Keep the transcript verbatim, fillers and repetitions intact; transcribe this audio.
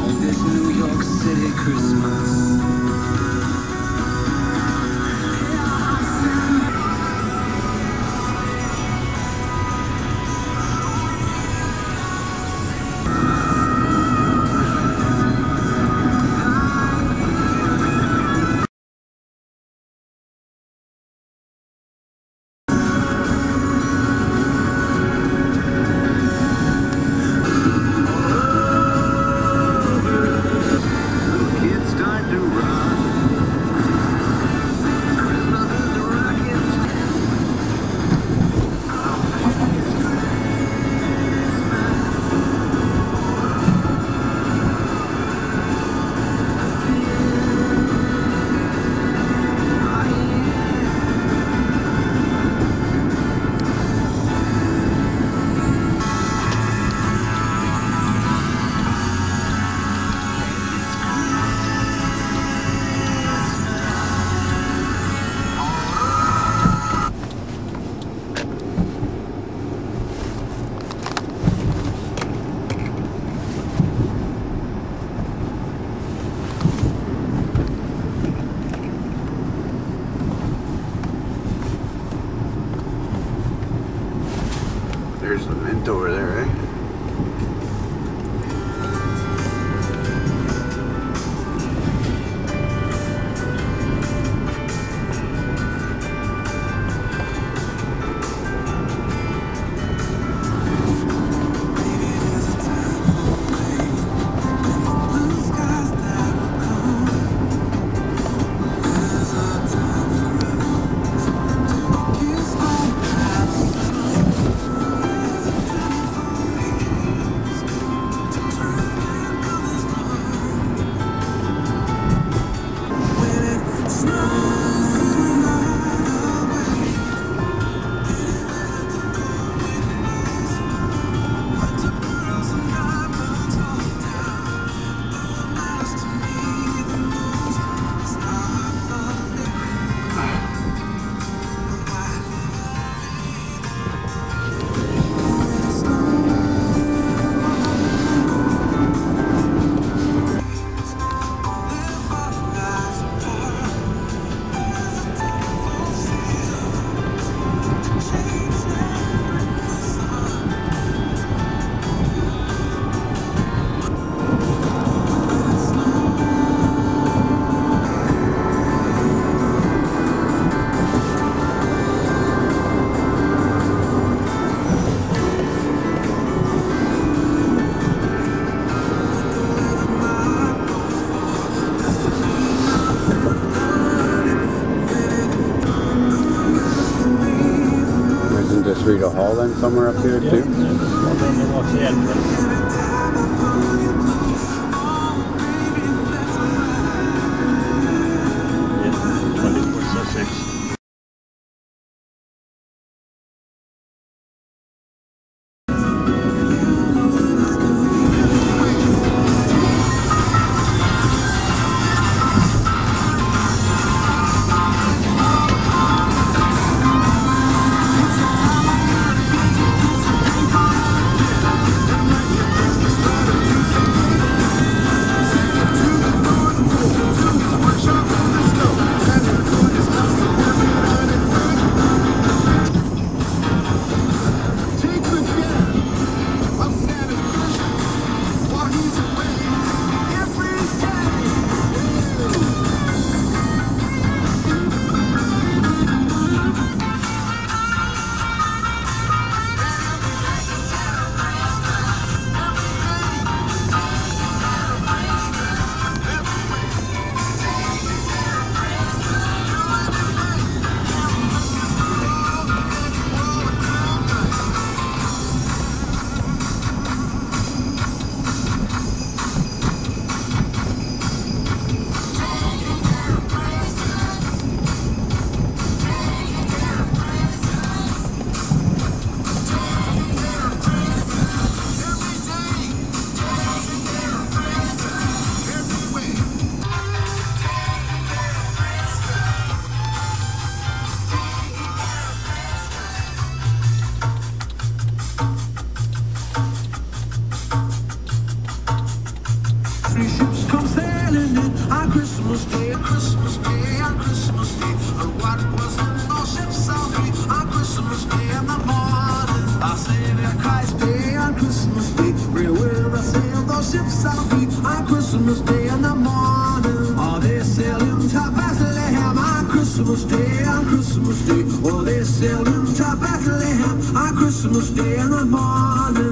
This New York City Christmas. There's the mint over there, eh? Rita Hall then somewhere up here, yeah, too? Yeah. Well, what's the entrance? Yeah, twenty-four Sussex. Christmas Day, on Christmas Day, on Christmas Day. And what was on those ships out free on Christmas Day in the morning? Our Savior Christ Day on Christmas Day. We will sail those ships out free on Christmas Day in the morning. Oh, they sail into Bethlehem on Christmas Day, on Christmas Day. Oh, they sail into Bethlehem on Christmas Day in the morning.